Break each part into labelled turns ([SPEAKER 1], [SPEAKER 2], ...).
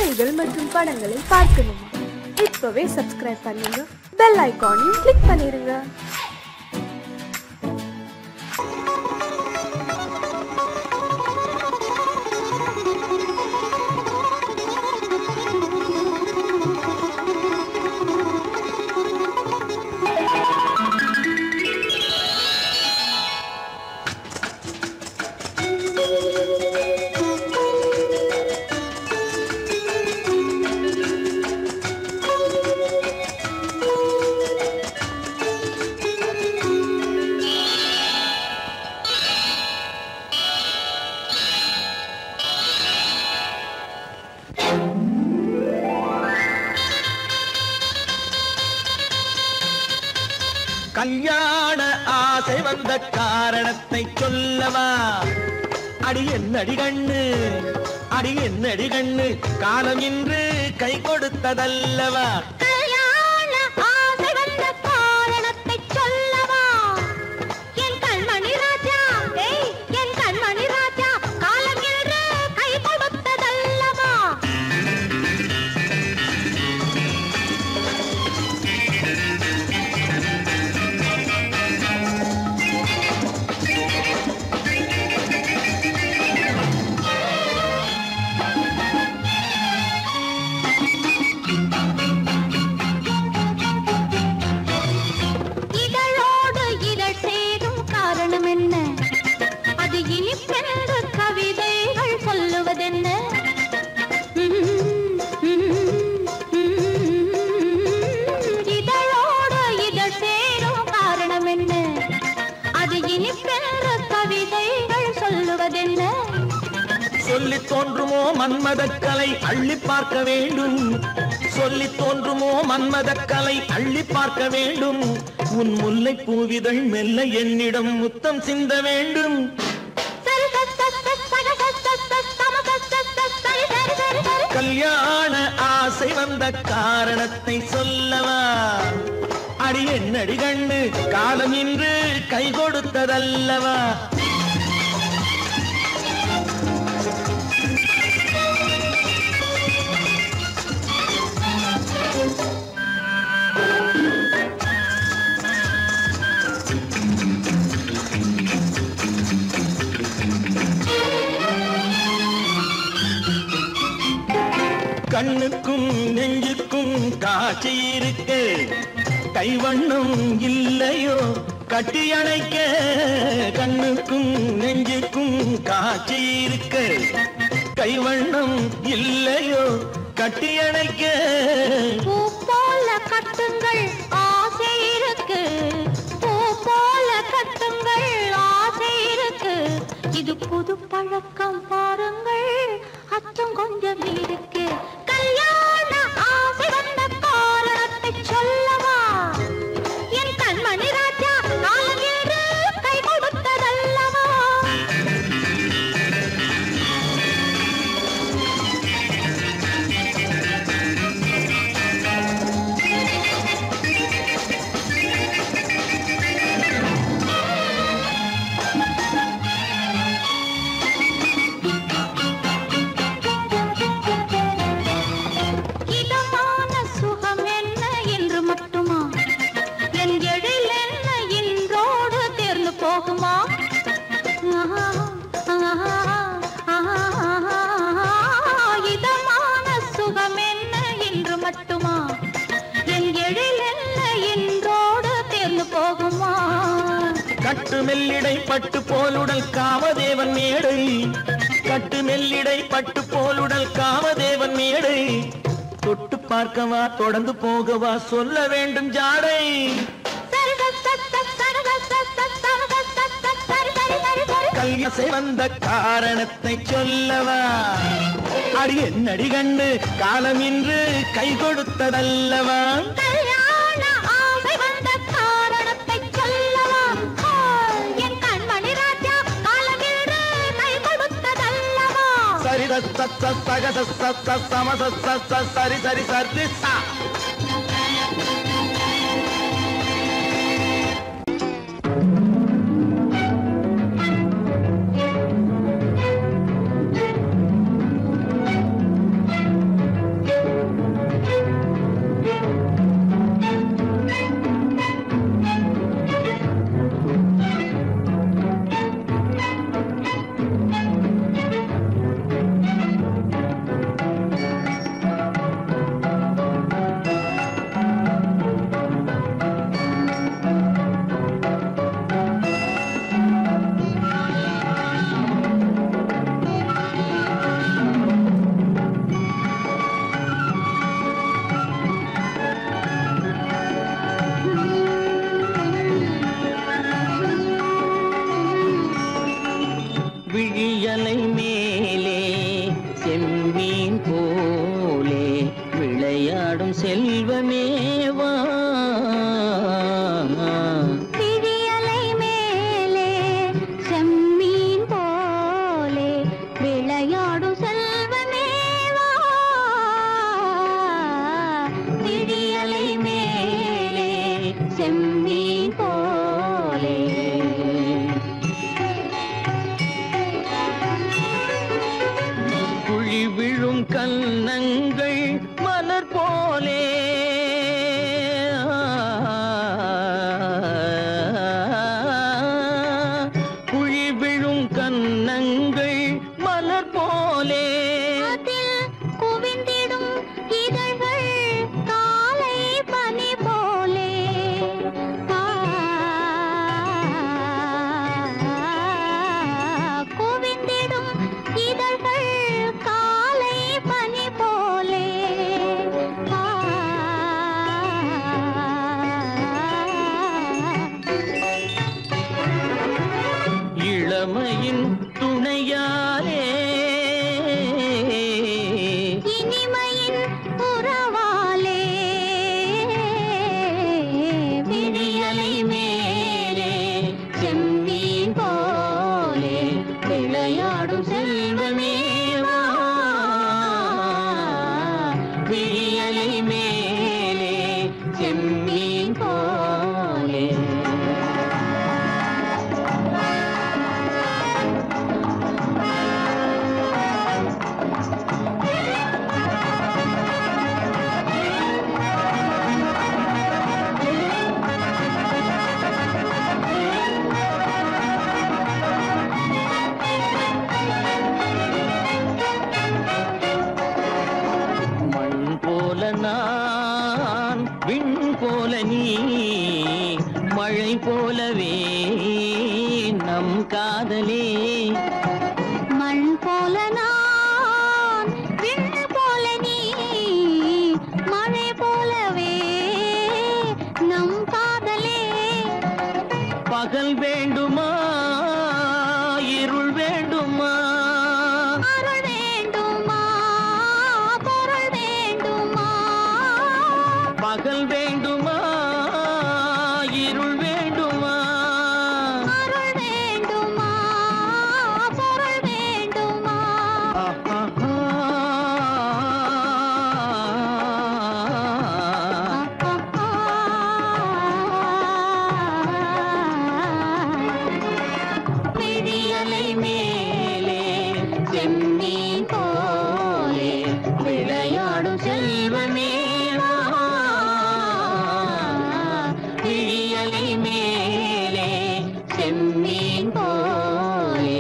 [SPEAKER 1] கதைகள் மற்றும் படங்களை பார்க்கணுமா? இப்பவே சப்ஸ்கிரைப் பண்ணுங்க, பெல் ஐகானையும் கிளிக் பண்ணிருங்க.
[SPEAKER 2] கல்யாண ஆசை வந்த காரணத்தை சொல்லவா? அடி என்னடி கண்ணு, அடி என்னடி கண்ணு, காலம் இன்று கை கொடுத்ததல்லவா?
[SPEAKER 3] கல்யாண ஆசை வந்த காரணத்தை சொல்லவா? என் கண்மணி ராஜா, என் கண்மணி ராஜா, காலம் இன்று கை கொடுத்ததல்லவா?
[SPEAKER 2] சொல்லி தோன்றுமோ மன்மதக்கலை அள்ளி பார்க்க வேண்டும், சொல்லி தோன்றுமோ மன்மதக்கலை அள்ளி பார்க்க வேண்டும். உன் முல்லை பூவிதழ் மெல்ல என்னிடம் முத்தம் சிந்த வேண்டும். கல்யாண ஆசை வந்த காரணத்தை சொல்லவா? அடி என்னடி கண்ணு, காலம் இன்று கை கொடுத்ததல்லவா? கண்ணுக்கும் நெஞ்சுக்கும் காட்சி இருக்கு, கைவண்ணம் இல்லையோ கட்டி அணைக்க? கண்ணுக்கும் நெஞ்சுக்கும் காட்சி இருக்கு, கைவண்ணம் இல்லையோ கட்டி அணைக்க?
[SPEAKER 3] பூ போல கட்டுங்கள் ஆசை இருக்கு, பூ போல கட்டுங்கள் ஆசை இருக்கு. இது புது பழக்கம் பாருங்கள், அச்சம் கொஞ்சம் இருக்கு. கல்யாண ஆசை வந்த காரணத்தை சொல்லவா? என் கண்மணி ராஜா, காலம் இன்று கை கொடுத்ததல்லவா?
[SPEAKER 2] கட்டு மெல்லிடை பட்டு போலுடல் காமதேவன் மேடை, கட்டு மெல்லிடை பட்டு போலுடல் காமதேவன் மேடை. தொட்டு பார்க்கவா தொடர்ந்து போகவா சொல்ல வேண்டும் ஜாடை. கல்யாணம் வந்த காரணத்தை சொல்லவா? அடி என்னடி கண்டு, காலம் இன்று கை கொடுத்ததல்லவா? சரி சரி சரி சா. விளையாடும் செல்வமேவா
[SPEAKER 3] விழியலை மேலே செம்மீன் போலே விளையாடும் செல்வமேவா விழியலை மேலே செம்மீன் போலே
[SPEAKER 2] குழி விழும் கன்னங்கள் மலர் போலே குழி விழும் கன்னங்கள் மலர் போலே
[SPEAKER 3] அதில் குவிந்திடும் இதழ்கள் காலை பனி போலே குவிந்திடும் இதழ்கள் காலை பனி போலே
[SPEAKER 2] இளமையின் துணையாலே
[SPEAKER 3] இனிமையின் உறவாலே விழியலை மேலே செம்மீன் போலே விளையாடும் செல்வமேவா
[SPEAKER 2] விழியலை மேலே செம்மீன் போலே மண் போல நான் விண் போல நீ மழை போலவே நம் காதலே
[SPEAKER 3] மண் போல நான் விண் போல நீ மழை போலவே நம் காதலே
[SPEAKER 2] பகல் வேண்டுமா இருள் வேண்டுமா
[SPEAKER 3] அருள் வேண்டுமா பொருள் வேண்டுமா
[SPEAKER 2] பகல் வேண்டுமா இருள் வேண்டுமா
[SPEAKER 3] அருள் வேண்டுமா பொருள் வேண்டுமா
[SPEAKER 2] விழியலை மேலே செம்மீன் போலே விளையாடும் செல்வமேவா விழியலை மேலே செம்மீன் போலே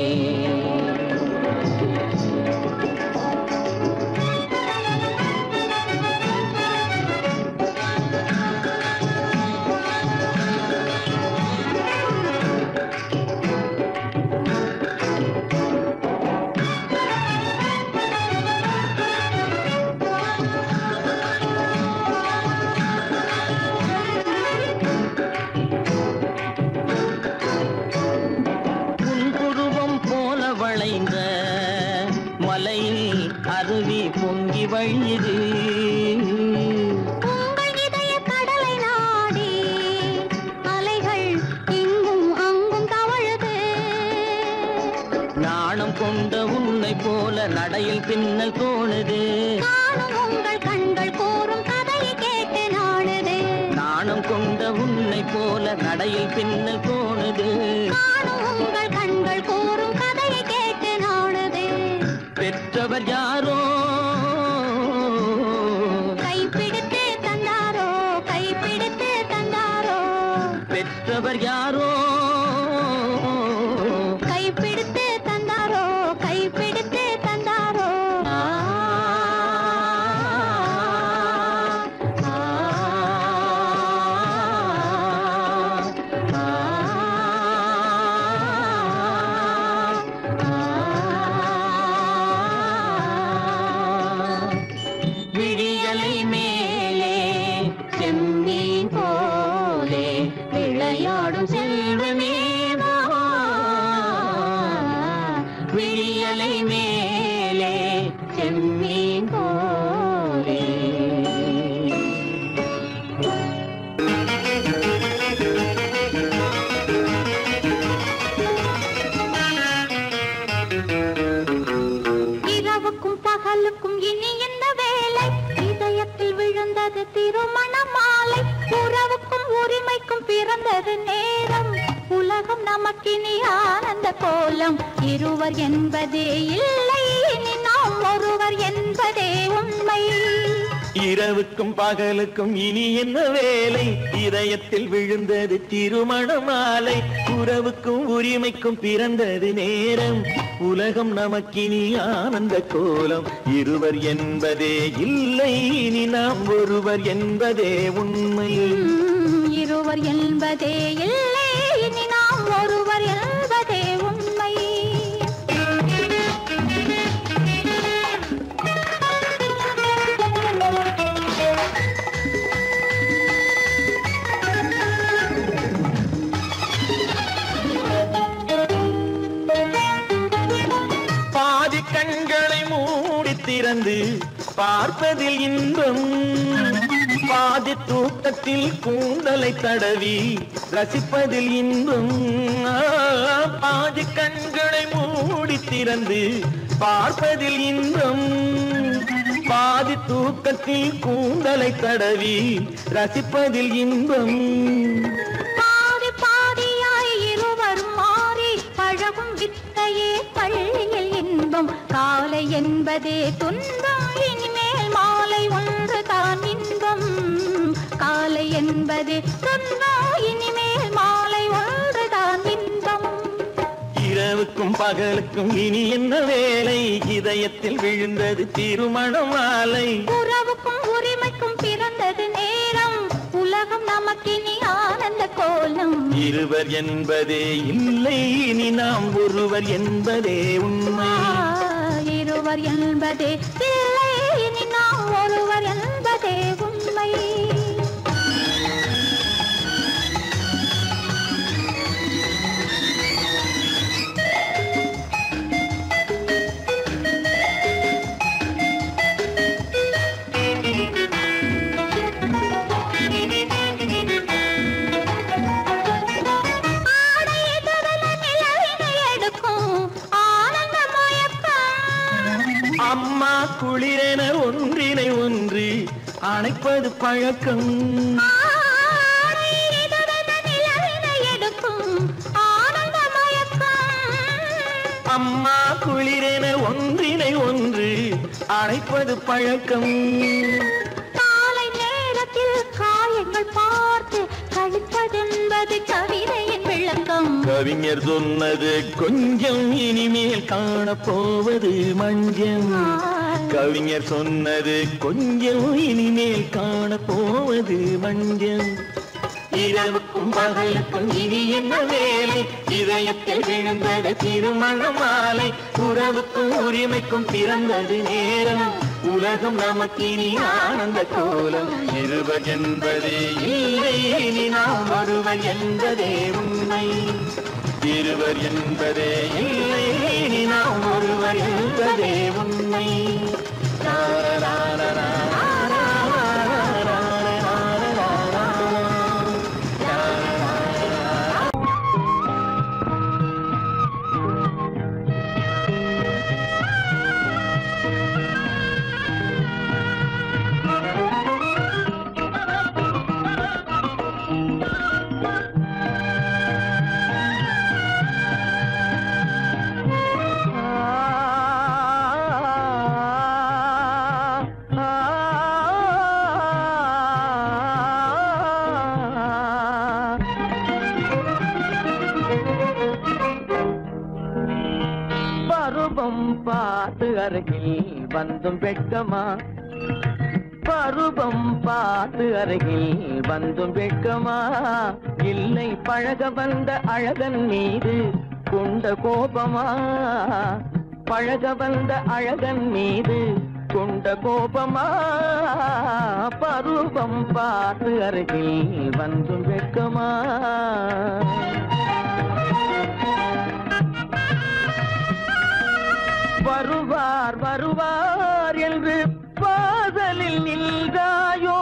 [SPEAKER 2] புன்புருவம் போல வளைந்த மலையில் அருவி பொங்கி வழியுது
[SPEAKER 3] உங்கள் இதய கடலை நாடி அலைகள் இங்கும் அங்கும் தவழுது
[SPEAKER 2] நாணம் கொண்ட உன்னை போல நடையில் பின்னல் தோணுது
[SPEAKER 3] காணும் உங்கள் கண்கள் கூறும் கதையை கேட்டு நாடுது
[SPEAKER 2] நாணம் கொண்ட உன்னை போல நடையில் பின்னல் தோணுது
[SPEAKER 3] காணும் உங்கள் கண்கள் கூறும் கதையை கேட்டு நாடுது
[SPEAKER 2] பெற்றவர் யாரோ
[SPEAKER 3] கைப்பிடித்து தந்தாரோ கைப்பிடித்து தந்தாரோ
[SPEAKER 2] பெற்றவர் யாரோ
[SPEAKER 3] கைப்பிடித்து தந்தாரோ கைப்பிடித்து தந்தாரோ
[SPEAKER 2] விழியலை மேலே செம்மீன் போலே விளையாடும் செல்வமேவா
[SPEAKER 3] இனி ஆனந்த கோலம் இருவர் என்பதே இல்லை இனி நாம் ஒருவர் என்பதே உண்மை
[SPEAKER 2] இரவுக்கும் பகலுக்கும் இனி என்ன வேலை இதயத்தில் விழுந்தது திருமண மாலை உறவுக்கும் உரிமைக்கும் பிறந்தது நேரம் உலகம் நமக்கினி ஆனந்த கோலம் இருவர் என்பதே இல்லை இனி நாம் ஒருவர் என்பதே உண்மை
[SPEAKER 3] இருவர் என்பதே இல்லை இனி நாம் ஒருவர் என்பதே உண்மை
[SPEAKER 2] பாதி கண்களை மூடி திறந்து பார்ப்பதில் இன்பம் பாதி தூக்கத்தில் கூந்தலை தடவி ரசிப்பதில் இன்பம் பாதி கண்களை மூடி திறந்து பார்ப்பதில் இன்பம் பாதி தூக்கத்தில் கூந்தலை தடவி ரசிப்பதில் இன்பம்
[SPEAKER 3] பாதி பாதியாய் இருவர் மாறி பழகும் வித்தையே பள்ளியில் இன்பம் காலை என்பதே துன்பம் இனிமேல் மாலை ஒன்று தான் இன்பம் காலை என்பதே துன்பம் இனிமேல் மாலை ஒன்று தான் இன்பம்
[SPEAKER 2] இரவுக்கும் பகலுக்கும் இனி என்ன வேலை இதயத்தில் விழுந்தது திருமண மாலை
[SPEAKER 3] உறவுக்கும் உரிமைக்கும் பிறந்தது நேரம் உலகம் நமக்கினி ஆனந்த கோலம்
[SPEAKER 2] இருவர் என்பதே இல்லை இனி நாம் ஒருவர் என்பதே உண்மை
[SPEAKER 3] இருவர் என்பதே இல்லை இனி நாம் ஒருவர் என்பதே உண்மை
[SPEAKER 2] அம்மா குளிரென ஒன்றினை ஒன்று அணைப்பது பழக்கம் அம்மா குளிரென ஒன்றினை ஒன்று அணைப்பது பழக்கம்
[SPEAKER 3] காலை நேரத்தில் காயங்கள் பார்த்து கழிப்பதென்பது கவிதையின் விளக்கம்
[SPEAKER 2] கவிஞர் சொன்னது கொஞ்சம் இனிமேல் காணப்போவது மஞ்சம் கவிஞர் சொன்னது கொஞ்சம் இனிமேல் காணப்போவது மஞ்சம் இரவுக்கும் பகலுக்கும் இனி என்ன வேலை இதயத்தில் விழுந்தது திருமண மாலை உறவுக்கும் உரிமைக்கும் பிறந்தது நேரம் உலகம் நமக்கினி ஆனந்த கோலம் இருவர் என்பதே இல்லை இனி நாம் ஒருவர் என்பதே உண்மை இருவர் என்பதே இல்லை இனி நாம் ஒருவர் என்பதே உண்மை பார்த்து அருகில் வந்தும் வெட்கமா பருவம் பார்த்து அருகில் வந்தும் வெட்கமா இல்லை பழக வந்த அழகன் மீது கொண்ட கோபமா பழக வந்த அழகன் மீது கொண்ட கோபமா பருவம் பார்த்து அருகில் வந்தும் வெட்கமா வருவார் வருவார் என்று வாசலில் நின்றாயோ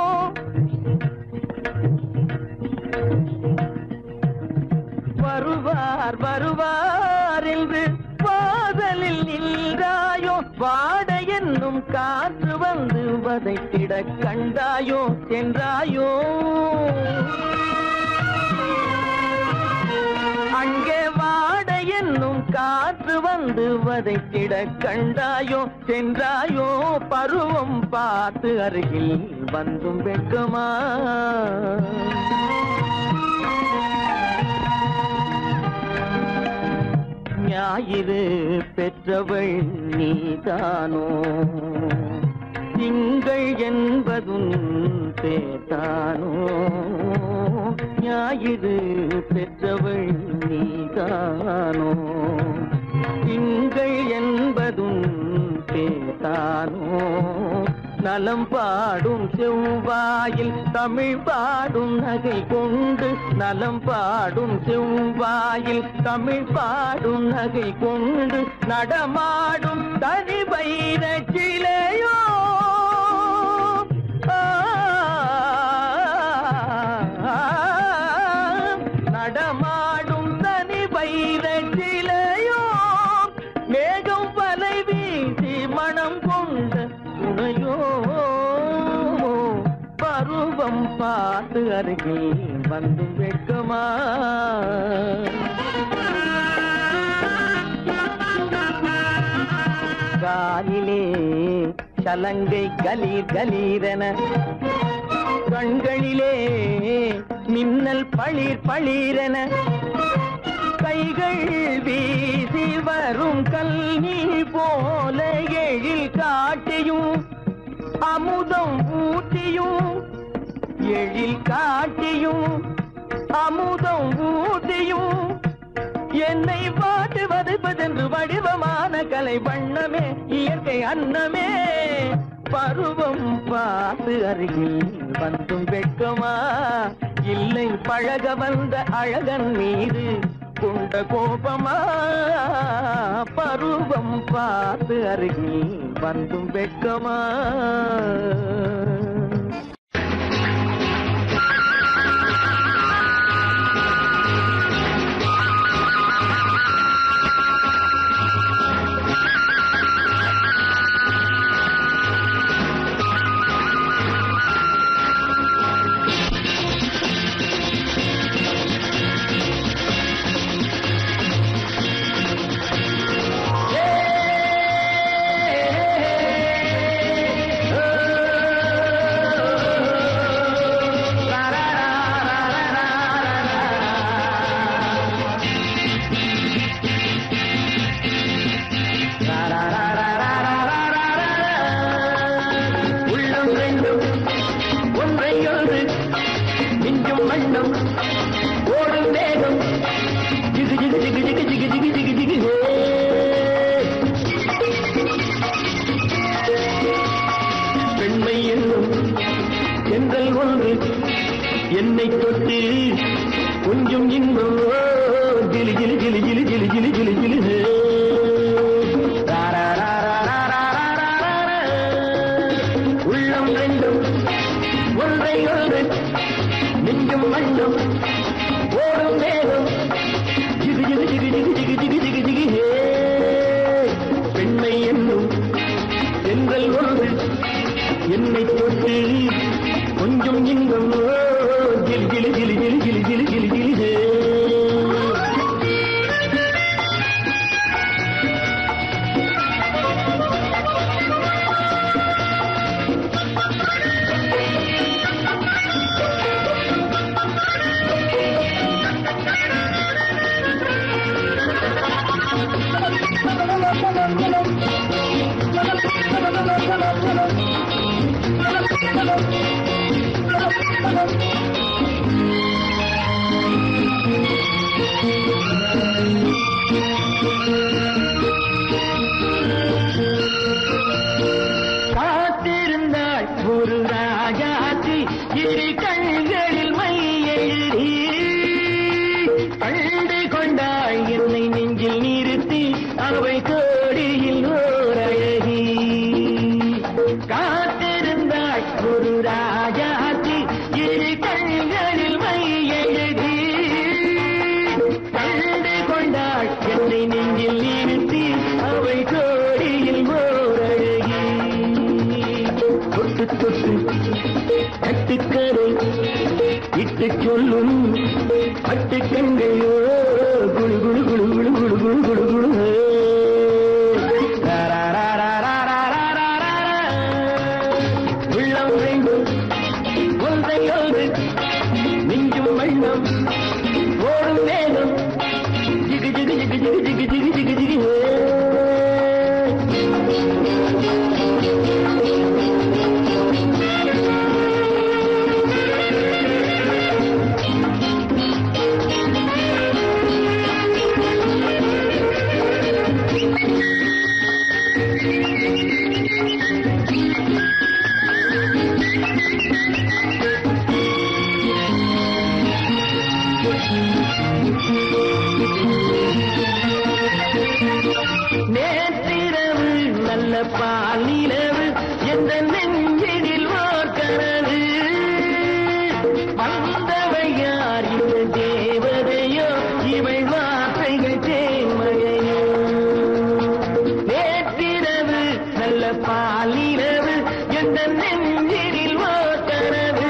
[SPEAKER 2] வருவார் வருவார் என்று வாசலில் நின்றாயோ வாட என்னும் காற்று வந்து வதைத்திட கண்டாயோ சென்றாயோ அங்கே வா என்னும் காற்று வந்து வதைத்திட கண்டாயோ சென்றாயோ பருவம் பார்த்து அருகில் வந்தும் வெட்கமா ஞாயிறு பெற்றவள் நீதானோ திங்கள் என்பதும் பேத்தானோ ஞாயிறு பெற்றவள் நீதானோ திங்கள் என்பதும் பேத்தானோ நலம் பாடும் செவ்வாயில் தமிழ் பாடும் நகை கொண்டு நலம் பாடும் செவ்வாயில் தமிழ் பாடும் நகை கொண்டு நடமாடும் தனி வைர சிலையோ நடமாடும் தனி வைர சிலையோ மேகம் வலை வீசி மனம் கொண்ட துணையோ பருவம் பார்த்து அருகில் வந்து வெட்கமா காலிலே சலங்கை கலீர் கலீரென கண்களிலே மின்னல் பளிர் பளிரென கைகள் வீசி வரும் கல்வி போல எழில் காட்டியும் அமுதம் ஊட்டியும் எழில் காட்டியும் அமுதம் ஊட்டியும் என்னை பாட்டு வதைப்பதென்று வடிவமான கலை வண்ணமே இயற்கை அன்னமே பருவம் பார்த்து அருகில் வந்தும் வெட்கமா இல்லை பழக வந்த அழகன் மீது கொண்ட கோபமா பருவம் பார்த்து அருகில் வந்தும் வெட்கமா என்னை தொட்டு கொஞ்சம் இன்பம் ஜிலி ஜிலி ஜிலி ஜிலி ஜிலி ஜிலி ஜிலி ஜிலி உள்ளம் ரெண்டும் ஒன்றை ஒன்று நெஞ்சும் மண்ணும் ஓடும் வேகம் ஜிகு ஜிகு ஜிகு ஜிகு ஜிகு ஜிகு ஜிகு ஜிகு பெண்மை என்னும் சென்றல் ஒன்று என்னை தொட்டு கொஞ்சம் இன்பம் ஜிலி ஜிலி ஜிலி ஜிலி ஜிலி ஜிலி ஜிலி ஜிலி காத்திருந்தாள் ஒரு ராஜாத்தி இரு கண்களில் மை எழுதி கண்டு கொண்டாள் என்னை நெஞ்சில் நிறுத்தி அவை கோடியில் ஓர் அழகி காத்திருந்தாள் ஒரு ராஜாத்தி இரு கண்களில் மை எழுதி கண்டு கொண்டாள் என்னை நெஞ்சில் நிறுத்தி அவை கோடியில் ஓர் அழகி தொட்டு தொட்டு கட்டுக்கரை இட்டு சொல்லும் பட்டு கண்கையோ குழு குழு குழு குழு குழு குழு குழு குழு உள்ளம் வேண்டும் ஒன்றையோடு நெஞ்சும் வண்ணம் ஓடும் வேகம் ஜிகு ஜிகு ஜிகு ஜிகு ஜிகு ஜிகு ஜிகு ஜிகு நேற்றிரவு நல்ல பாலிரவு எந்த நெஞ்சினில் ஓர்கிறது வந்தவை யார் இந்த தேவதையோ இவை வார்த்தைகள் தேன்மையோ நேற்றிரவு நல்ல பாலிரவு எந்த நெஞ்சினில் ஓர்கிறது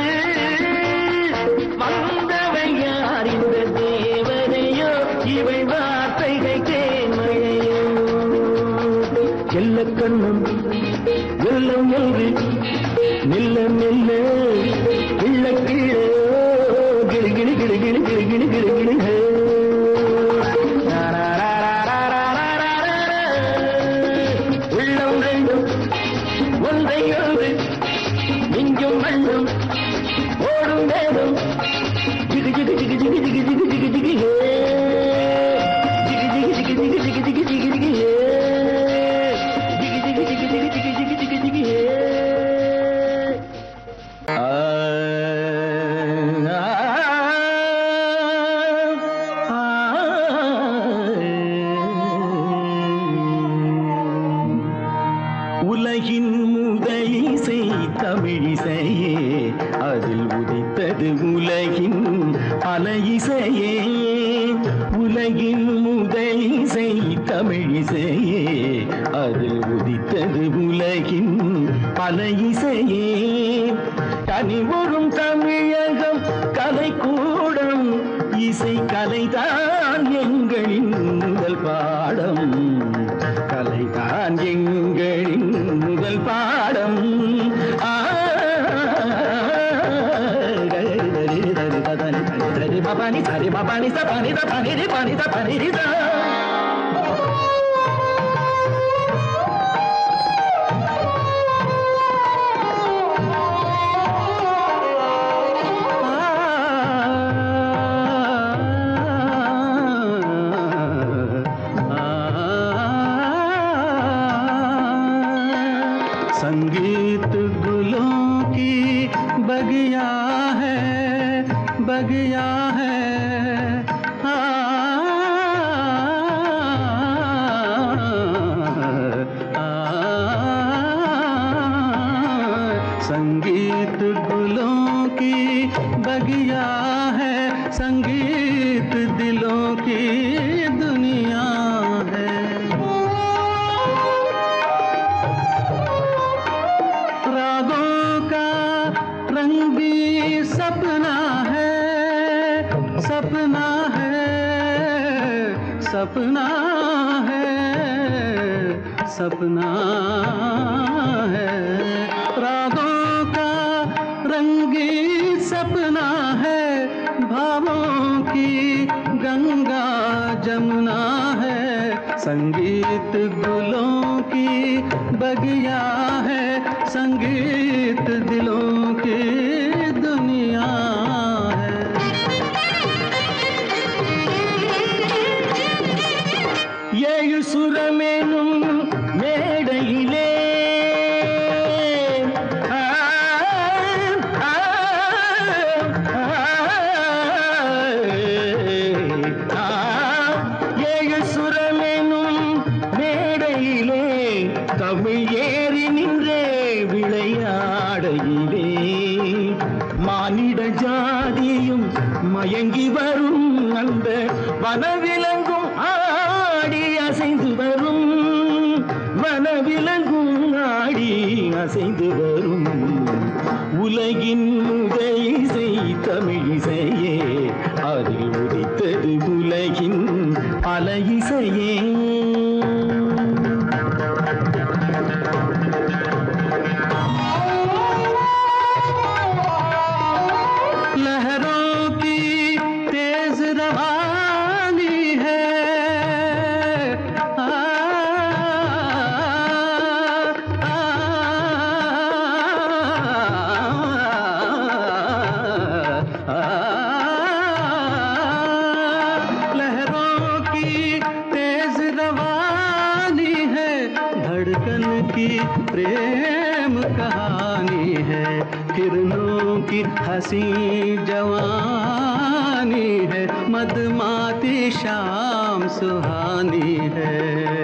[SPEAKER 2] வந்தவை யார் இந்த தேவதையோ இவை வார்த்தைகள் தேன்மையோ செல்ல கண்ணம் வெள்ளம் என்று மெல்ல மெல்ல கிள்ள கீழே கிளி கிளி கிளி கிளி கிளி கிளி கிளி கிளி உள்ளம் ரெண்டும் ஒன்றையோடு நெஞ்சும் மண்ணும் ஓடும் வேகம் ஜிகு ஜிகு ஜிகு ஜிகு ஜிகு ஜிகு ஜிகு ஜிகு ஜிகு ஜிகு ஜிகு ஜிகு ஜிகு ஜிகு ஜிகு ஜிகு உலகின் முதலிசை தமிழிசையே அதில் உதித்தது உலகின் பல இசையே உலகின் முதலிசை தமிழிசையே அதில் உதித்தது உலகின் பல இசையே கனிவரும் தமிழகம் கலைக்கூடம் இசை கலைதான் எங்களின் முதல் பாடம் கலைதான் எங்களின் முதல் பாடம் பபானி சரி பபானி சபானி தபானி பானி தபானி
[SPEAKER 4] संगीत गुलों की बगिया है बगिया है संगीत गुलों की बगिया है संगीत दिलों की दुनिया है रागों का रंगी सपना है सपना है सपना है सपना है रागों का रंगी सपना है भावों की गंगा जमुना है संगीत गुलों की बगिया है संगीत दिलों की दुनिया है
[SPEAKER 2] ஏழு சுரமேனும் மேடையிலே ஏழு சுரமேனும் மேடையிலே தமிழ் ஏறி நின்றே விளையாடையிலே மானிட ஜாதியும் மயங்கி வரும் அந்த வனவிலங்கும் ஆடி அசைந்து வரும் வனவிலங்கும் ஆடி அசைந்து வரும் உலகின் முதல் இசை தமிழிசையே அதில் உதித்தது உலகின் பல இசையே
[SPEAKER 4] प्रेम कहानी है किरणों की हंसी जवानी है मदमाती शाम सुहानी है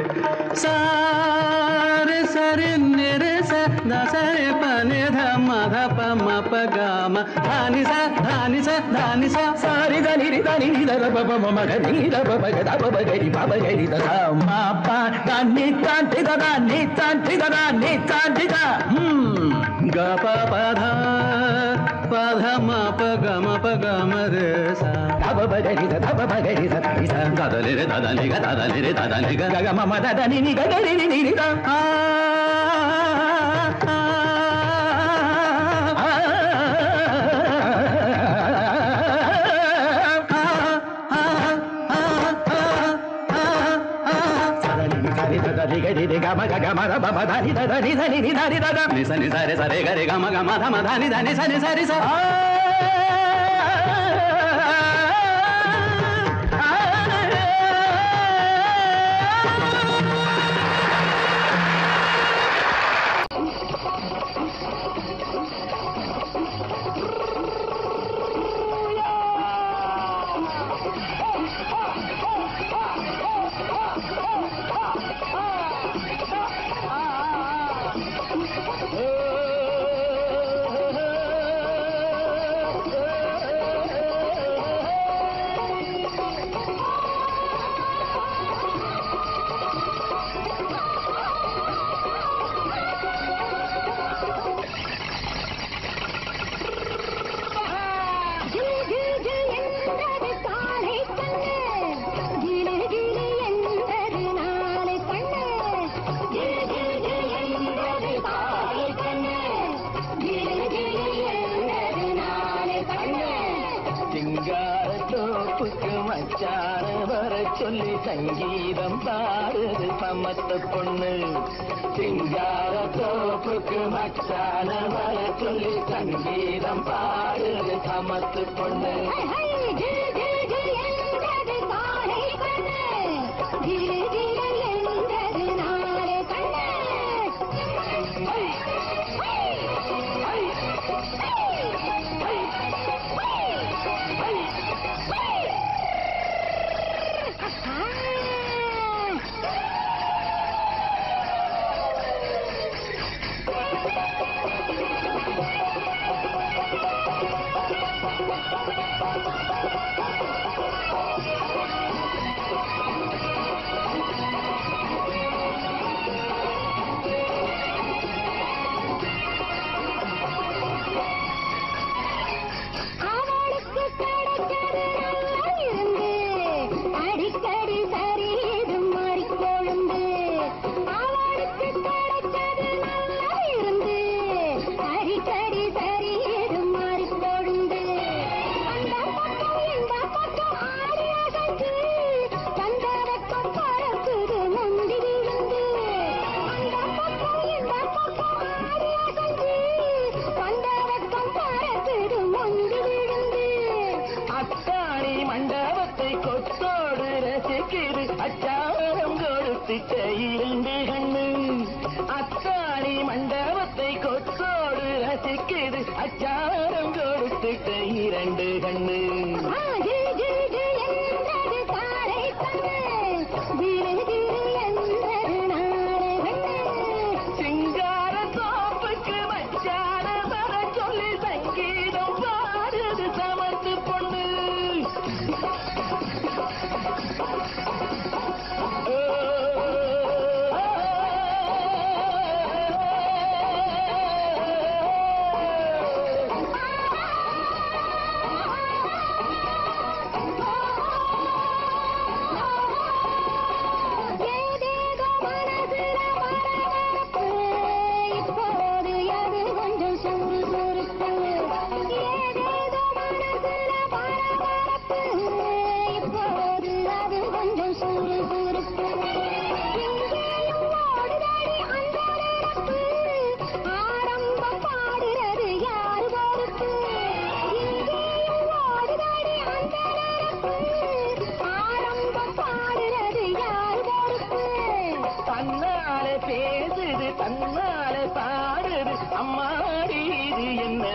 [SPEAKER 4] सारे सरे निरे सा दसरे पने धम धप म प ग म धानी सा सारी धनी रि धनी रि ध प म म ग नि ध प ग ध प ग रि प ग रि ध म प द नि ता ति द नि ता ति द नि ता ति द ग प प ध म प ग म रे सा ध प ग रि ध प ग रि ध नि सा द द रे द द नि ग द द नि रे द द नि ग ग म म द द नि नि ग ग रि नि रि द சொல்லி சங்கீதம் பாடுது சமத்து பொண்ணு சிங்கார தோப்புக்கு மச்சான வர சொல்லி சங்கீதம் பாடுது சமத்து பொண்ணு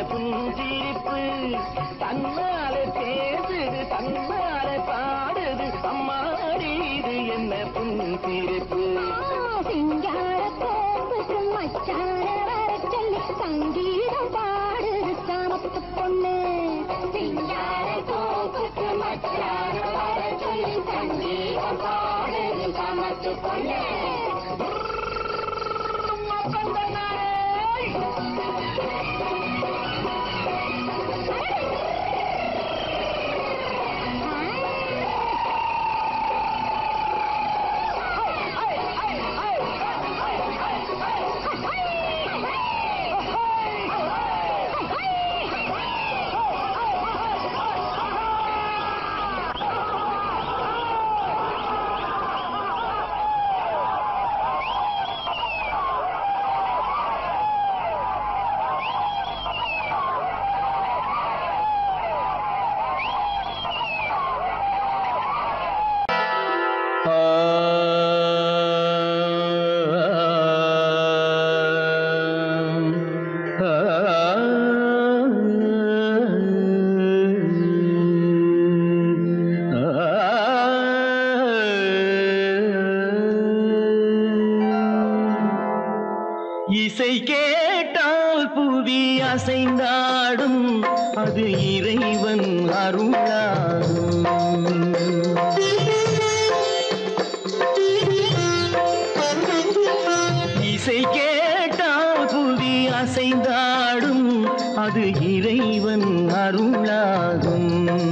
[SPEAKER 2] புஞ்சிரிப்பு தன்னாலே பேசுது தன்னாலே பாடுது அம்மாடி இது என்ன புஞ்சிரிப்பு
[SPEAKER 3] சிங்கார கோப்புக்கு மச்சார வர சொல்லி சங்கீதம் பாடுது சாமத்து பொண்ணு சிங்கார கோப்புக்கு மச்சார வர சொல்லி சங்கீதம் பாடுது சாமத்து பொண்ணு
[SPEAKER 2] இசை கேட்டால் புவி அசைந்தாடும் அது இறைவன் அருளாகும் இசை கேட்டால் புவி அசைந்தாடும் அது இறைவன் அருளாகும்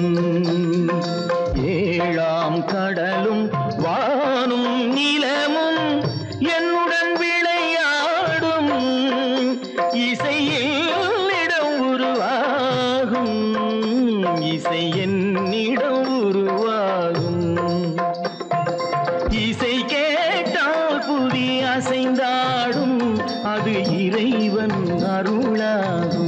[SPEAKER 2] ஏழாம் கடலும் வானும் நிலமும் என்னுடன் விளையாடும் இசையில் இடம் உருவாகும் இசை என்னிடம் உருவாகும் இசை கேட்டால் புவி அசைந்தாடும் அது இறைவன் அருளாகும்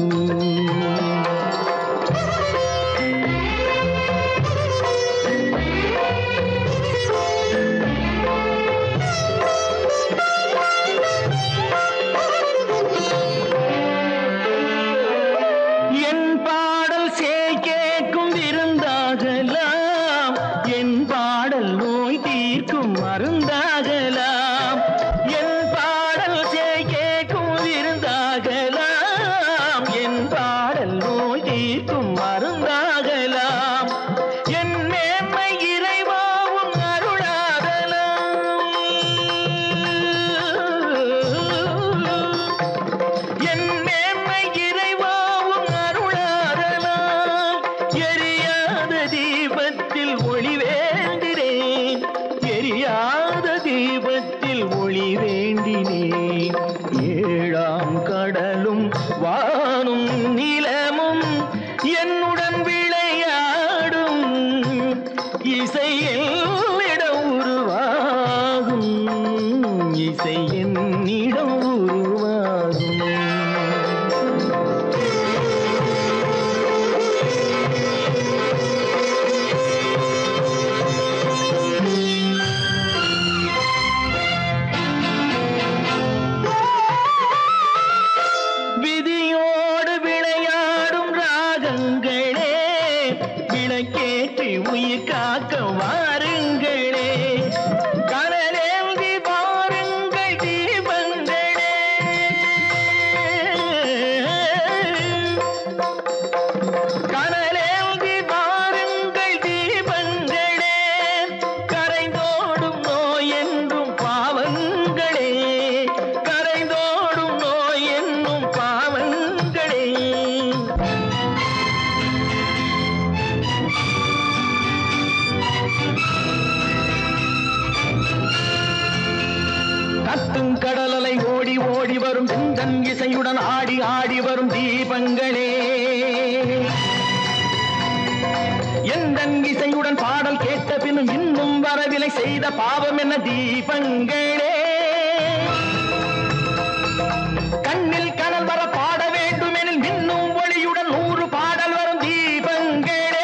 [SPEAKER 2] மருந்தாகலாம் என் பாடல் கேட்கும் விருந்தாகலாம் என் பாடல் நோய் தீர்க்கும் மருந்தாகலாம் என் மேன்மை இறைவாவும் அருளாகலாம் என் மேன்மை இறைவாவும் அருளாகலாம் எரியாத தீபத்தில் ஒளி வேண்டுகிறேன் எரியாத தீபத்தில் ஒளி வேண்டினேன் ஏழாம் கடலும் வானும் நிலமும் என்னுடன் விளையாடும் இசையில் இடம் உருவாகும் இசை என்னிடம் உருவாகும் விளக்கேற்றி உயிர் காக்க வாருங்களே கனலேந்தி வாருங்கள் தீபங்களே கனலேந்தி வாருங்கள் தீபங்களே கரைந்தோடும் நோய் என்றும் பாவங்களே கரைந்தோடும் நோய் என்னும் பாவங்களே கத்தும் கடலலை ஓடி ஓடி வரும் சிந்தன் இசையுடன் ஆடி ஆடி வரும் தீபங்களே எந்தன் இசையுடன் பாடல் கேட்ட பின்னும் இன்னும் வரவில்லை செய்த பாவம் என்ன தீபங்களே கண்ணில் கனல் வர பாட வேண்டும் எனில் மின்னும் ஒளியுடன் 100 பாடல் வரும் தீபங்களே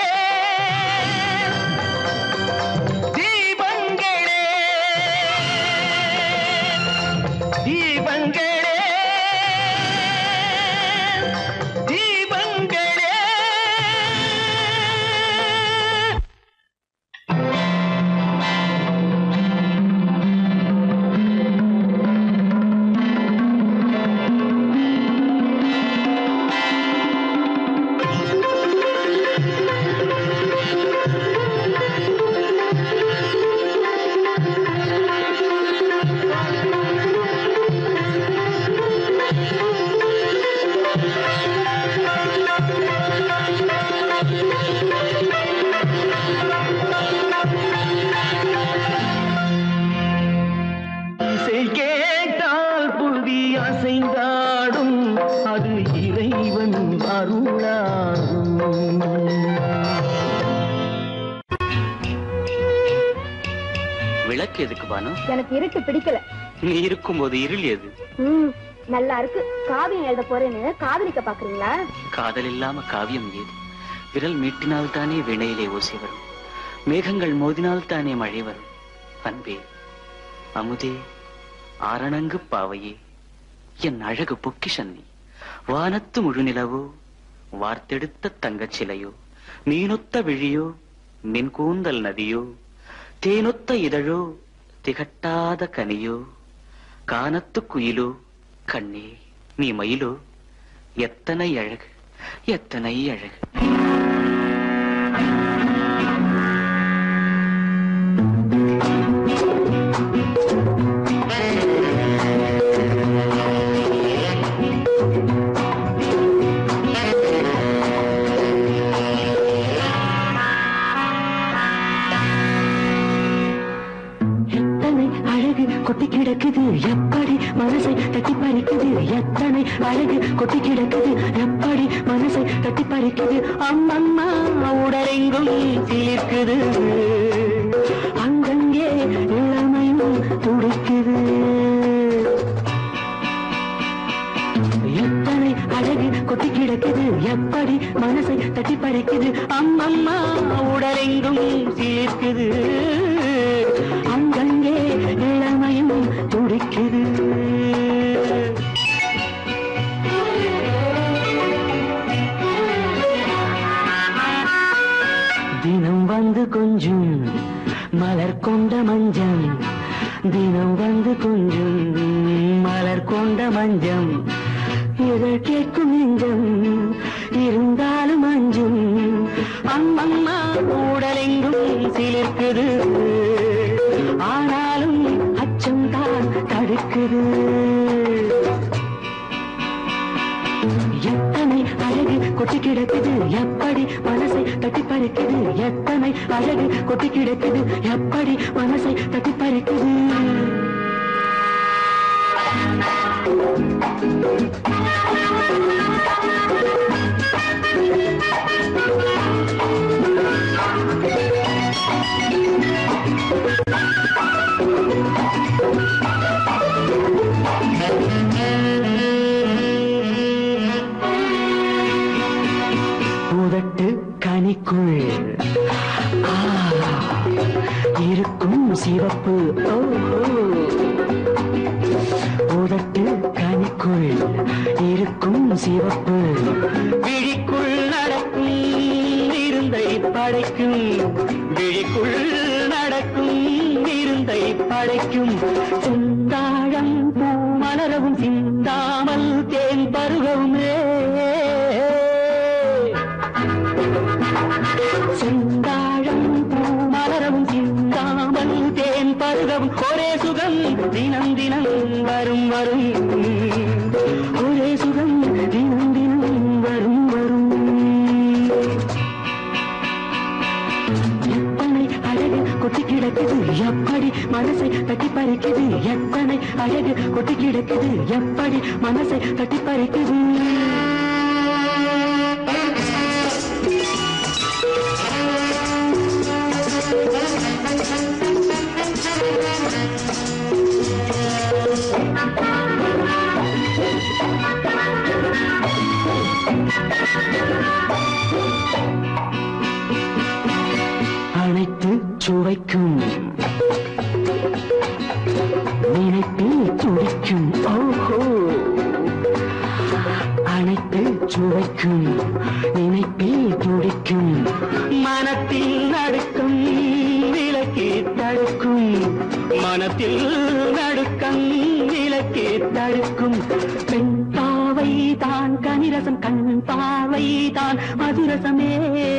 [SPEAKER 2] தீபங்களே தீபங்களே
[SPEAKER 4] போலாகும்.
[SPEAKER 5] விளக்கு எதுக்கு பானு?
[SPEAKER 6] எனக்கு இருட்டு பிடிக்கல.
[SPEAKER 5] நீ இருக்கும்போது இருள் எது?
[SPEAKER 6] நல்லா இருக்கு. காவியம் எழுத போறேன்னு காதலிக்க பாக்குறீங்களா?
[SPEAKER 5] காதல் இல்லாம காவியம் ஏது? விரல் மீட்டினால் தானே வினையிலே ஓசை வரும், மேகங்கள் மோதினால் தானே மழை வரும். அன்பே, அமுதே, ஆரணங்கு பாவையே, என் அழகு பொக்கிஷன்னி, வானத்து முழுநிலவோ, வார்த்தெடுத்த தங்கச் சிலையோ, மீனொத்த விழியோ, நின் கூந்தல் நதியோ, தேனொத்த இதழோ, திகட்டாத கனியோ, கானத்து குயிலோ, கண்ணே நீ மயிலோ, எத்தனை அழகு, எத்தனை அழகு.
[SPEAKER 4] கொட்டி கிடக்குது எப்படி மனசை தட்டி பறிக்குது, எத்தனை அழகு கொட்டி கிடக்குது எப்படி மனசை தட்டி பறிக்குது. அம்மம்மா உடலெங்கும் சிலிர்க்குது, அங்கங்கே இளமையும் துடிக்குது. எத்தனை அழகு கொட்டி கிடக்குது எப்படி மனசை தட்டி பறிக்குது. அம்மம்மா உடலெங்கும் சிலிர்க்குது, அங்கங்கே இளமையும் துடிக்குது. தினம் வந்து கொஞ்சம் மலர் கொண்ட மஞ்சம், தினம் வந்து கொஞ்சம் மலர் கொண்ட மஞ்சம், இதழ் கேட்கும் நெஞ்சம் இருந்தாலும் அஞ்சும். அம்மம்மா உடலெங்கும் சிலிர்க்குது, ஆனாலும் அச்சம் தான் தடுக்குது. எத்தனை அழகு கொட்டி கிடக்குது எப்படி மனசை தட்டி பறிக்குது, எத்தனை அழகு கொட்டி கிடக்குது எப்படி மனசை தட்டி பறிக்குது. உதட்டு கனிக்குள் இருக்கும் சிவப்பு, உதட்டு கனிக்குள் இருக்கும் சிவப்பு, விழிக்குள் நடக்கும் இருந்தை படைக்கும், விழிக்குள் நடக்கும் இருந்தை படைக்கும். செந்தாழம் பூ மலரவும் சிந்தாமல் தேன் பருகவுமே, செந்தாழம் பூ மலரவும் சிந்தாமல் தேன் பருகவும். ஒரே சுகம் தினம் தினம் வரும் வரும், ஒரே சுகம் தினம் தினம் வரும் வரும். எத்தனை அழகு கொட்டி கிடக்குது எப்படி மனசை தட்டி பறிக்குது, எத்தனை அழகு கொட்டி கிடக்குது எப்படி மனசை தட்டி பறிக்குது. அனைத்து சுவைக்கும் நினைப்பில் துடிக்கும், ஓஹோ அனைத்து சுவைக்கும் நினைப்பில் துடிக்கும். மனத்தில் நடுக்கும் விலக்கி தடுக்கும், மனத்தில் நடுக்கம் விலக்கி தடுக்கும். பெண் பாவை தான் கனிரசம், கண் பார்வை தான் மதுரசமே,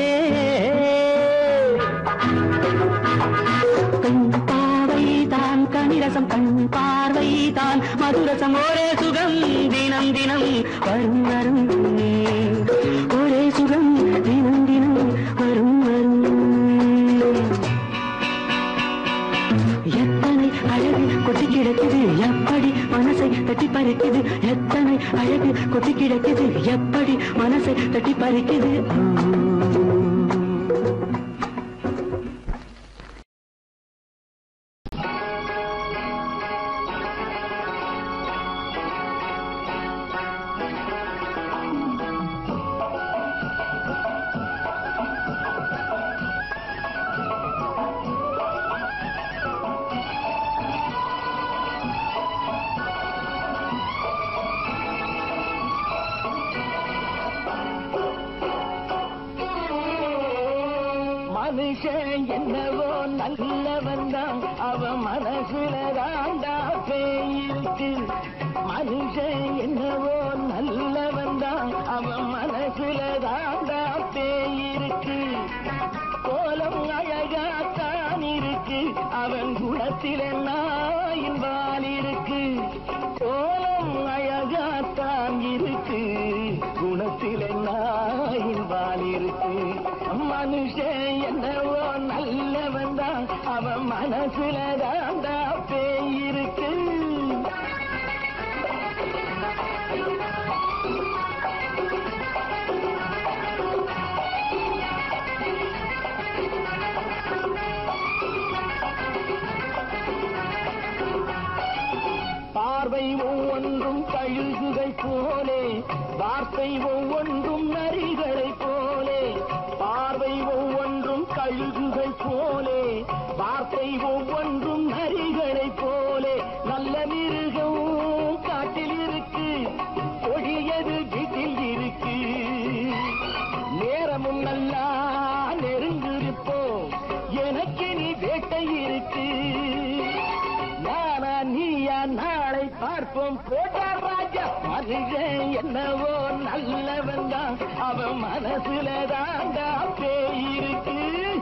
[SPEAKER 4] பெண் பாவை தான் கனிரசம், கண் பார்வை தான் மதுரசம். ஒரே சுகம் தினம் தினம் வரும் வரும், ஒரே சுகம் தினம் தினம் வரும் வரும். எத்தனை அழகு கொட்டி கிடக்குது எப்படி மனசை தட்டி பறிக்குது, எத்தனை அழகு கொட்டி கிடக்குது எப்படி மனசை தட்டி பறிக்குது.
[SPEAKER 2] மனுஷன் என்னவோ நல்லவன் தான், அவன் மனசுல தாண்டா பேயிருக்கு. மனுஷன் என்னவோ நல்லவன் தான், அவன் மனசுல தாண்டா பேயிருக்கு. கோலம் அழகாத்தான் இருக்கு, அவன் குணத்தில நாயின் வால் இருக்கு. கோலம் அழகாத்தான் இருக்கு, குணத்தில நாயின் வால் இருக்கு. மனுஷன் என்னவோ நல்லவன் தான், அவன் மனசுல தாண்டா பேயிருக்கு. பார்வை ஒவ்வொன்றும் கழுகுகள் போலே, வார்த்தை ஒவ்வொன்றும் நரிகளை போலே. பார்வை ஒவ்வொன்றும் கழுகுகள் போலே, வார்த்தை ஒவ்வொன்றும் நரிகளை போலே. நல்ல மிருகம் காட்டில் இருக்கு, கொடியது வீட்டில் இருக்கு. நேரமும் நல்லா நெருங்கிருப்போம், எனக்கு நீ வேட்டை இருக்கு. நானா நீயா நாளை பார்ப்போம், போட்டார் ராஜா. மனுஷன் என்னவோ நல்லவன் தான், அவன் மனசுல தாண்டா பேயிருக்கு.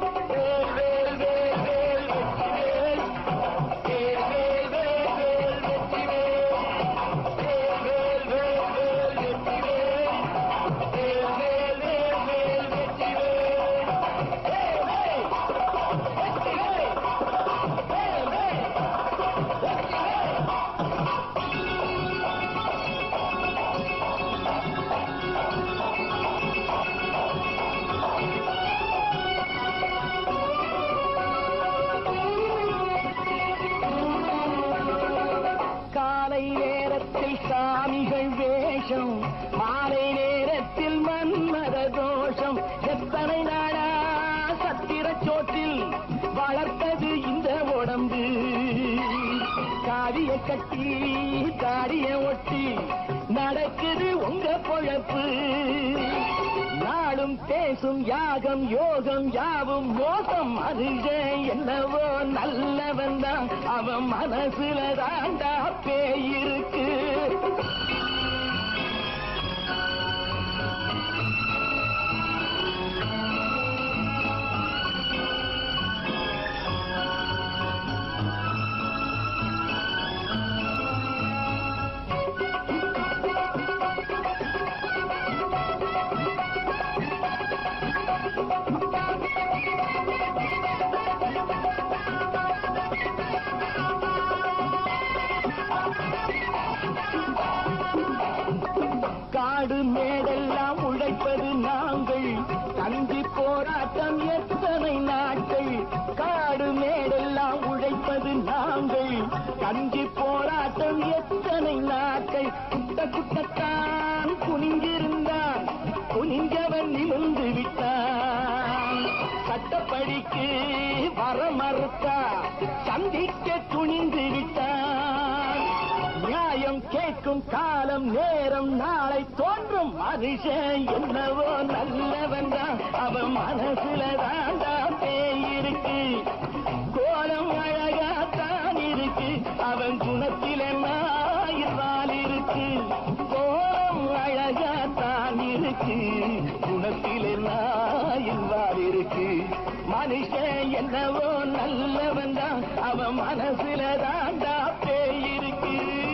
[SPEAKER 2] சாமிகள் வேஷம், மாலை நேரத்தில் மன்மத தோஷம். எத்தனை நாடா சத்திர சோற்றில் வளர்த்தது இந்த உடம்பு. காவிய கட்டி தாடிய ஒட்டி நடக்குது உங்க பொழப்பு. நாளும் பேசும் யாகம் யோகம் யாவும் மோசம். மனுஷன் என்னவோ நல்லவன் தான், அவன் மனசுல தாண்டா பேயிருக்கு. காடு மேடெல்லாம் உழைப்பது நாங்கள், தங்கி போராட்டம் எத்தனை நாட்கள். காடு மேடெல்லாம் உழைப்பது நாங்கள், தங்கி போராட்டம் எத்தனை நாட்கள். குட்ட குட்டத்தான் குனிஞ்சிருந்தான், குனிஞ்சவன் நிமிர்ந்து விட்டான். சட்டப்படிக்கு வர மறுத்தா, சந்திக்க துணிந்து விட்டான். நியாயம் கேட்கும் காலம் நேரம் நாளை தோன்றும். மனுஷன் என்னவோ நல்லவன் தான், அவன் மனசுல தாண்டா பேயிருக்கு. கோலம் அழகாத்தான் இருக்கு, அவன் குணத்தில நாயிரால் இருக்கு. கோலம் அழகாத்தான் இருக்கு, குணத்தில நாயிரால் இருக்கு. மனுஷன் என்னவோ நல்லவன் தான், அவன் மனசுல தாண்டா பேயிருக்கு.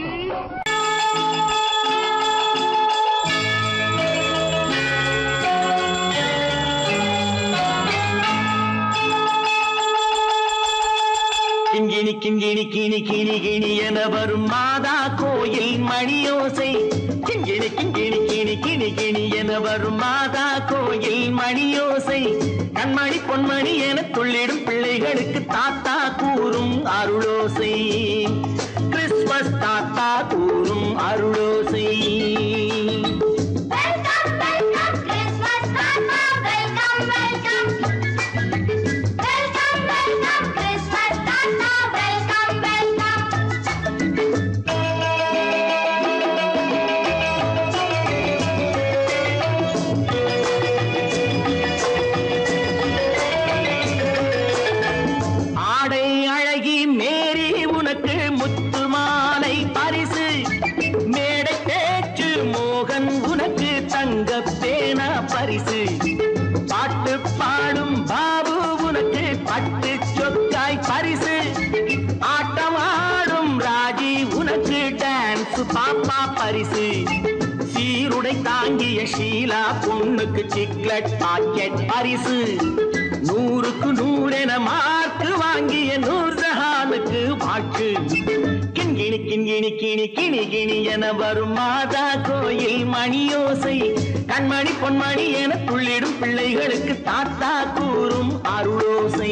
[SPEAKER 2] கிண்கிணி கிண்கிணி கிணி கிணி கிணி என வரும் மாதா கோயில் மணியோசை. கிங்கிணி கிங்கிணி கிணி கிணி கிணி என வரும் மாதா கோயில் மணியோசை கண்மணி பொன்மணி என துள்ளிடும் பிள்ளைகளுக்கு தாத்தா கூறும் அருளோசை கிறிஸ்மஸ் தாத்தா கூறும் அருளோசை பரிசு பாட்டு பாடும் பாபு உனக்கு பட்டு சொக்காய் பரிசு ஆட்டமாடும் ராஜி உனக்கு டான்ஸ் பாப்பா பரிசு சீருடை தாங்கிய ஷீலா பொண்ணுக்கு சிக்லெட் பாக்கெட் பரிசு 100க்கு 100 என மார்க்கு வாங்கிய நூர்ஜஹானுக்கு வாழ்த்து கிண்கிணி கிண்கிணி கிணி கிணி கிணி என வரும் மாதா கோயில் மணியோசை கண்மணி பொன்மணி என துள்ளிடும் பிள்ளைகளுக்கு தாத்தா கூறும் அருளோசை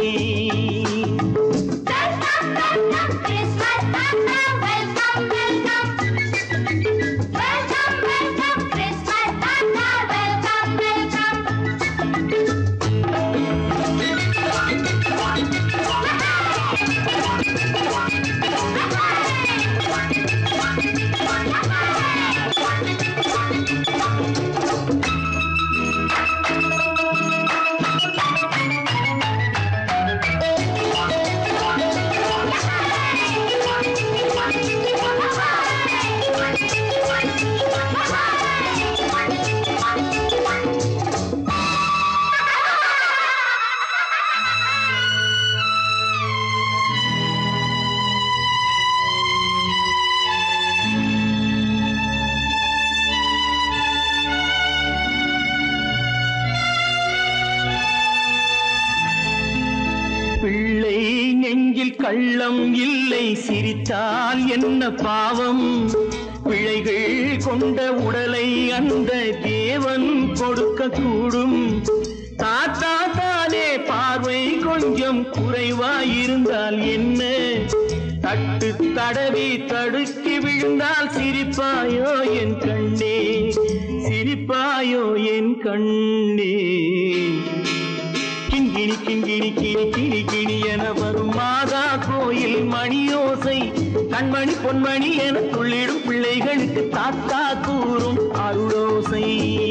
[SPEAKER 2] கள்ளம் இல்லை சிரித்தால் என்ன பாவம் பிழைகள் கொண்ட உடலை அந்த தேவன் கொடுக்க கூடும் தாத்தா தானே பார்வை கொஞ்சம் குறைவாயிருந்தால் என்ன தட்டு தடவி தடுக்கி விழுந்தால் சிரிப்பாயோ என் கண்ணே சிரிப்பாயோ என் கண்ணே கிண்கிணி கிண்கிணி கிணி கிணி கிணி என வரும் மாதா கோயில் மணியோசை கண்மணி பொன்மணி என துள்ளிடும் பிள்ளைகளுக்கு தாத்தா கூறும் அருளோசை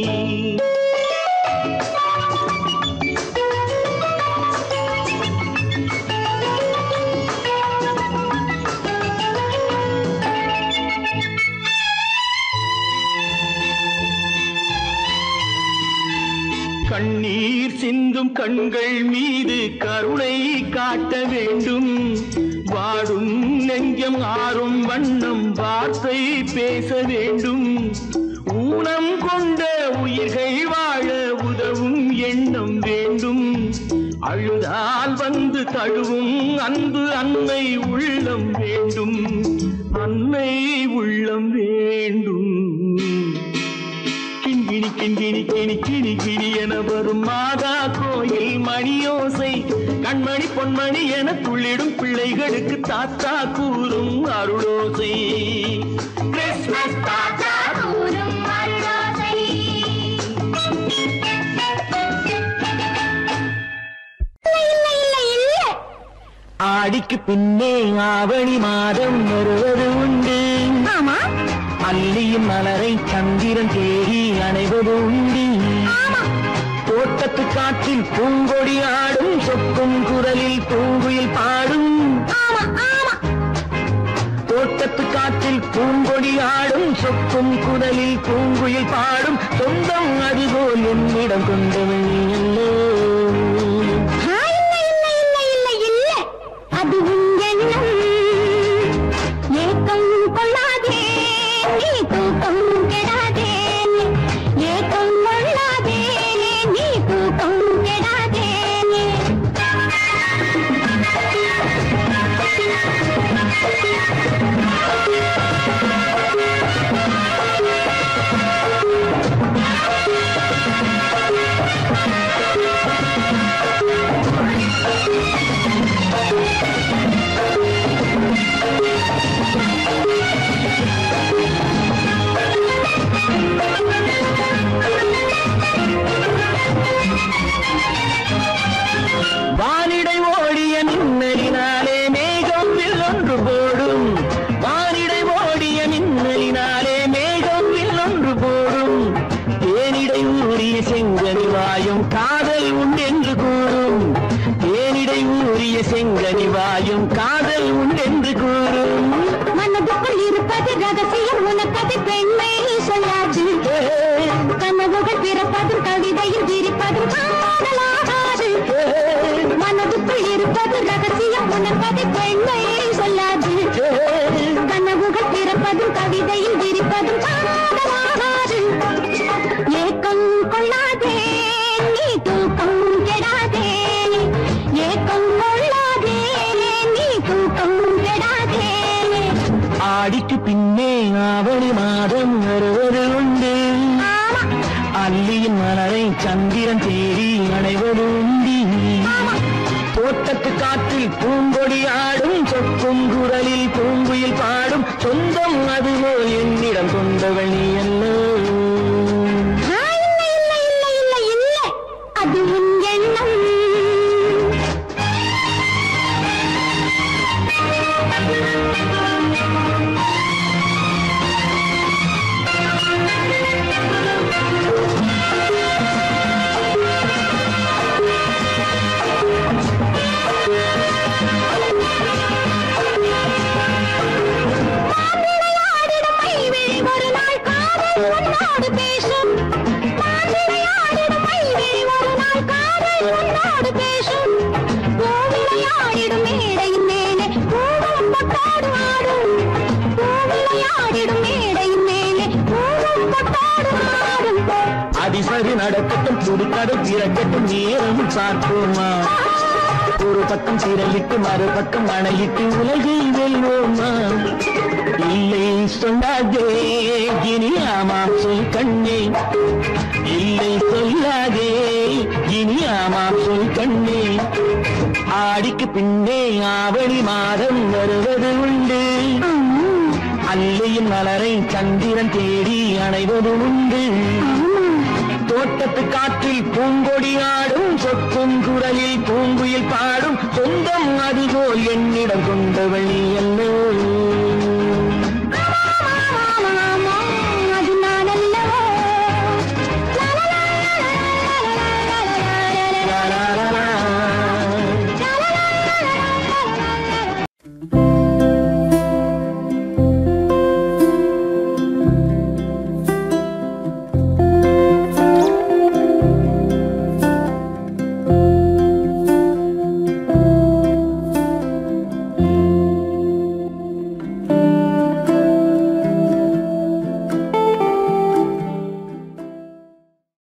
[SPEAKER 2] கண்ணீர் சிந்தும் கண்கள் மீது கருணை காட்ட வேண்டும் வாடும் நெஞ்சம் ஆறும் வண்ணம் வார்த்தை பேச வேண்டும் ஊனம் கொண்ட உயிர்கள் வாழ உதவும் எண்ணம் வேண்டும் அழுதால் வந்து தழுவும் அன்பு அன்னை உள்ளம் வேண்டும் அன்னை உள்ளம் வேண்டும் கிண்கிணி கிண்கிணி கிணி கிணி கிணி என வரும் மாதா கோயில் மணியோசை கண்மணி பொன்மணி என துள்ளிடும் பிள்ளைகளுக்கு தாத்தா கூறும் அருளோசை கிறிஸ்மஸ் தாத்தா கூறும் அருளோசை ஆடிக்கு பின்னே ஆவணி மாதம் வருவது உண்டு அல்லியும் மலரை சந்திரன் தேடி அணைவது உண்டு தோட்டத்து காற்றில் பூங்கொடி ஆடும் சொக்கும் குரலில் பூங்குயில் பாடும் தோட்டத்து காற்றில் பூங்கொடி ஆடும் சொக்கும் குரலில் பூங்குயில் பாடும் சொந்தம் அதுபோல் என்னிடம் கொண்டவள் அல்லோ அது எண்ணம் ஏக்கம் கொள்ளாதே நீ தூக்கம் கெடாதே ஏக்கம் கொள்ளாதே நீ தூக்கம் கெடாதே செங்கனிவாயும் காதல் உண்டென்று கூறும் தேனிடை ஊறிய செங்கனிவாயும் காதல் உண்டென்று கூறும்
[SPEAKER 3] மனதுக்குள் இருப்பது ரகசியம் உனக்கது பெண்மை சொல்லாது கனவுகள் பிறப்பதும் கவிதையில் விரிப்பதும் காதலாகாது மனதுக்குள் இருப்பது ரகசியம் உனக்கது பெண்மை சொல்லாது கனவுகள் பிறப்பதும் கவிதையில் விரிப்பதும் காதலாகாது ஏக்கம் கொள்ளாதே நீ தூக்கம் கெடாதே ஏக்கம் கொள்ளாதே நீ தூக்கம் கெடாதே
[SPEAKER 2] ஆடிக்கு பின்னே ஆவணி மாதம் வருவது உண்டு அல்லியின் மலரை சந்திரன் தேடி அடைவது உண்டு தோட்டத்து காற்றில் பூங்கொடி ஆடும் சொக்கும் குரலில் பூங்குயில் பாடும் சொந்தம் அதுபோல் என்னிடம் கொண்டவள் நீ அல்ல
[SPEAKER 3] அது உன் எண்ணம்
[SPEAKER 2] அதிசரி நடக்கட்டும் துடுக்கடை திறக்கட்டும் நேரம் பார்ப்போமா ஒரு பக்கம் திரையிட்டு மறுபக்கம் அணையிட்டு உலகை வெல்வோமா இல்லை சொல்லாதே இனி ஆமாம் சொல் கண்ணே இல்லை சொல்லாதே இனி ஆமாம் சொல் கண்ணே ஆடிக்கு பின்னே ஆவணி மாதம் வருவது உண்டு அல்லையின் மலரை சந்திரன் தேடி அணைவது உண்டு தோட்டத்து காற்றில் பூங்கொடி ஆடும் சொக்கும் குரலில் பூங்குயில் பாடும் சொந்தம் அதுபோல் என்னிடம் கொண்டவள் நீ